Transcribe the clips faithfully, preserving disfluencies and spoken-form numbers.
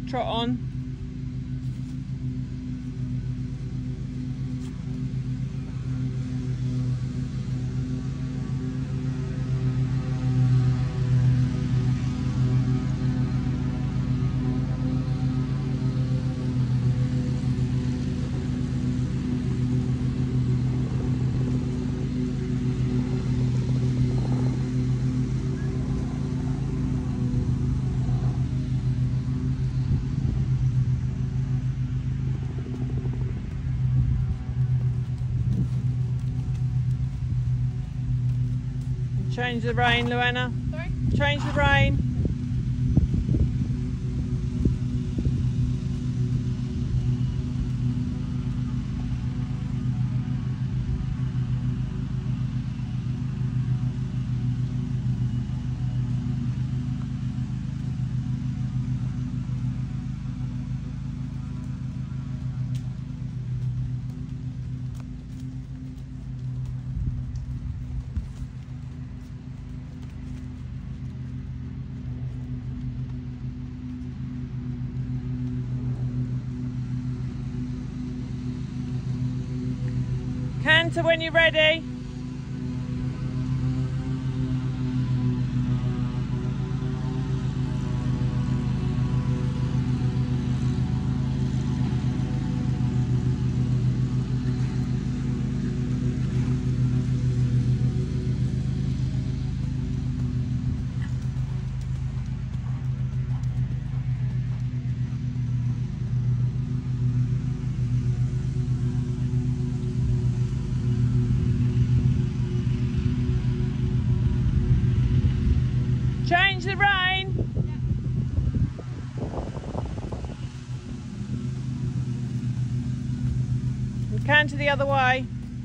Trot on. Change the rein, Luana. Sorry? Change the rein. Canter when you're ready. Change the rein. Yeah. And canter the other way.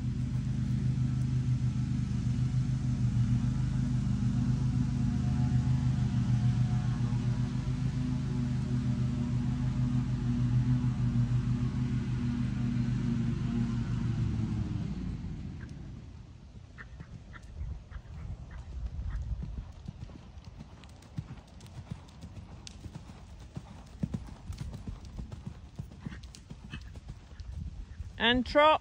And trot.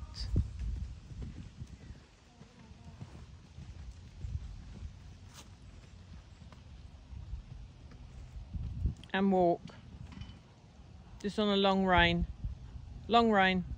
And walk. Just on a long rein. Long rein.